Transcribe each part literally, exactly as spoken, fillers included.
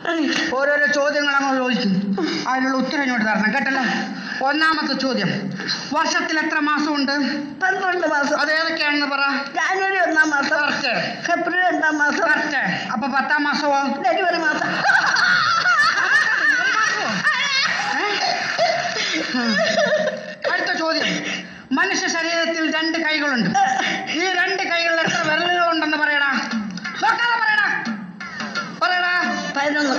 ഓരോരോ ചോദ്യങ്ങൾ അങ്ങ് ചോദിക്കും, അതിനുള്ള ഉത്തരം ഇങ്ങോട്ട് തരണം കേട്ടല്ലോ. ഒന്നാമത്തെ ചോദ്യം, വർഷത്തിൽ എത്ര മാസമുണ്ട്? പന്ത്രണ്ട് മാസം. അത് ഏതൊക്കെയാണെന്ന് പറ. ജാനുവരി ഒന്നാം മാസം, ഫെബ്രുവരി രണ്ടാം മാസം, അപ്പൊ പത്താം മാസമോ? ജനുവരി മാസം. അടുത്ത ചോദ്യം, മനുഷ്യ ശരീരത്തിൽ രണ്ട് കൈകളുണ്ട്. ഈ രണ്ട് കൈകളിൽ എത്ര വിരലുകളുണ്ടെന്ന് പറയടാ. പറയടാ പറയടാ പതിനൊന്ന്.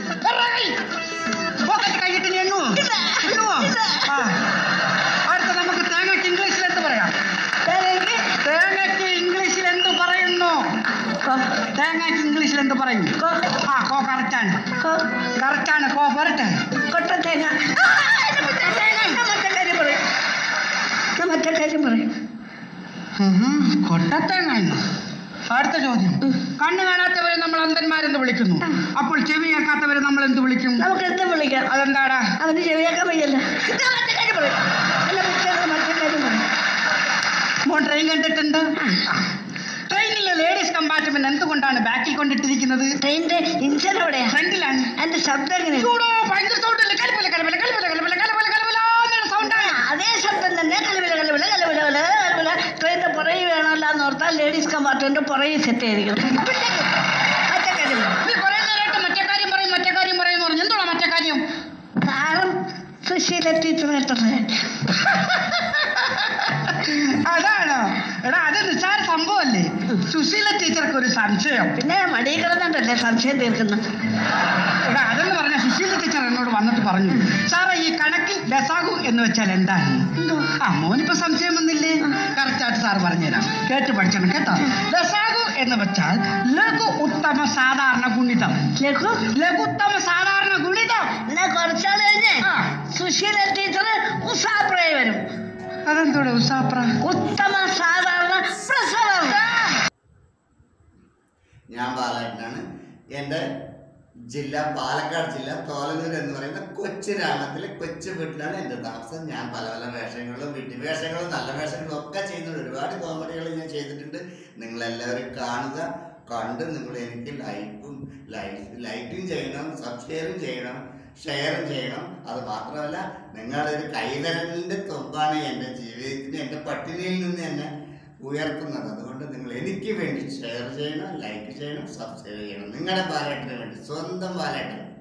കൈയിട്ട് നീ എണ്ണുവോ? എണ്ണുവോ? ആ. അടുത്ത നമുക്ക് തേങ്ങയ്ക്ക് ഇംഗ്ലീഷിൽ എന്ത് പറയാം? തേങ്ങയ്ക്ക് ഇംഗ്ലീഷിൽ എന്ത് പറയുന്നു? തേങ്ങയ്ക്ക് ഇംഗ്ലീഷിൽ എന്ത് പറയും? ആ, കോ കറക്റ്റാണ്. കറക്റ്റാണ്. കോ പറട്ടെ. കൊട്ട തേങ്ങ. മറ്റേ കാര്യം പറയും. കൊട്ടത്തേങ്ങ. അടുത്ത ചോദ്യം, കണ്ണ് കാണാത്തവരെ നമ്മൾ അന്ധന്മാരെന്ന് വിളിക്കുന്നു. അപ്പോൾ ചെവി കേൾക്കാത്തവരെ നമ്മൾ എന്ത് വിളിക്കും? നമുക്ക് എന്ത് വിളിക്കാം? അതെന്താടാ? അവന് ചെവി കേൾക്കാൻ വയ്യല്ല. മറ്റേ കാര്യം പറയും. മറ്റേ കാര്യം പറയും. മോൻ ട്രെയിൻ കണ്ടിട്ടുണ്ട്? ട്രെയിനിലെ ലേഡീസ് കമ്പാർട്ട്മെന്റ് എന്തുകൊണ്ടാണ് ബാക്കിൽ കൊണ്ടിട്ടിരിക്കുന്നത്? ട്രെയിനിന്റെ ഇഞ്ചൻ എവിടെയാ? ഫ്രണ്ടിലാണ്. എന്റെ ശബ്ദം എങ്ങനെ? ഭയങ്കര സൗണ്ടല്ലേ? കലപില കലപില കലപില കലപില കലപില കലപില സൗണ്ടാണ്. അതേ ശബ്ദം തന്നെ. കലപില കലപില കലപില കലപില. ട്രെയിനിന്റെ പുറകെ വേണമല്ല എന്ന് ഓർത്താൽ ലേഡീസ് കമ്പാർട്ട്മെന്റ് പുറകെ സെറ്റ് ചെയ്തിരിക്കണം. മറ്റേ കാര്യം നീ കുറെ നേരമായിട്ട് മറ്റേ കാര്യം പറയും മറ്റേ കാര്യം പറയുമെന്ന് പറഞ്ഞു. എന്തുവാ മറ്റേ കാര്യം? താരം സുശീല ടീച്ചറായിട്ട്. അതാണോ? എടാ, അത് നിസ്സാര സംഭവമല്ലേ. സുശീല ടീച്ചർക്ക് ഒരു സംശയം. പിന്നെ മടി കിടന്നിട്ടല്ലേ സംശയം തീർക്കുന്നു. എടാ, അതെന്ന് പറഞ്ഞ സുശീല ടീച്ചർ എന്നോട് വന്നിട്ട് പറഞ്ഞു, സാറേ ഈ കണക്കിൽ ലസാഗു എന്ന് വെച്ചാൽ എന്താണ്? ആ, മോനിപ്പോ സംശയം വന്നില്ലേ? കറക്റ്റായിട്ട് സാർ പറഞ്ഞുതരാം, കേട്ട് പഠിക്കണം കേട്ടോ. ലസാഗു എന്ന് വെച്ചാൽ ലഘു ഉത്തമ സാധാരണ ഗുണിതം. ലഘു ലഘുത്തമ സാധാരണ ഗുണിതം. എന്നാ കുറച്ചാൾ കഴിഞ്ഞ് സുശീല ടീച്ചർ ഉസാപ്രയെ വരും. അതെന്തോടെ ഉസാപ്ര? ഉത്തമ സാധാരണ പ്രസവം. ഞാൻ ബാലേട്ടനാണ്. എൻ്റെ ജില്ല പാലക്കാട് ജില്ല തോലനൂർ എന്ന് പറയുന്ന കൊച്ചു ഗ്രാമത്തിലെ കൊച്ചു വീട്ടിലാണ് എൻ്റെ താമസം. ഞാൻ പല പല വേഷങ്ങളും വീട്ടു വേഷങ്ങളും നല്ല വേഷങ്ങളും ഒക്കെ ചെയ്യുന്നുണ്ട്. ഒരുപാട് കോമഡികൾ ഞാൻ ചെയ്തിട്ടുണ്ട്. നിങ്ങളെല്ലാവരും കാണുക. കണ്ട് നിങ്ങൾ എനിക്ക് ലൈക്കും ലൈക്ക് ലൈക്കും ചെയ്യണം, സബ്സ്ക്രൈബും ചെയ്യണം, ഷെയറും ചെയ്യണം. അത് മാത്രമല്ല, നിങ്ങളുടെ ഒരു കൈതരലിൻ്റെ തുമ്പാണ് എൻ്റെ ജീവിതത്തിന്, എൻ്റെ പട്ടിണിയിൽ നിന്ന് എന്നെ ഉയർത്തുന്നത്. അതുകൊണ്ട് നിങ്ങൾ എനിക്ക് വേണ്ടി ഷെയർ ചെയ്യണം, ലൈക്ക് ചെയ്യണം, സബ്സ്ക്രൈബ് ചെയ്യണം. നിങ്ങളുടെ ബാലേട്ടന് വേണ്ടി, സ്വന്തം ബാലേട്ടൻ.